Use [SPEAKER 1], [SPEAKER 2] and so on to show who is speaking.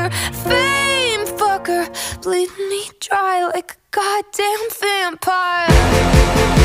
[SPEAKER 1] sucker, fame fucker, bleed me dry like a goddamn vampire.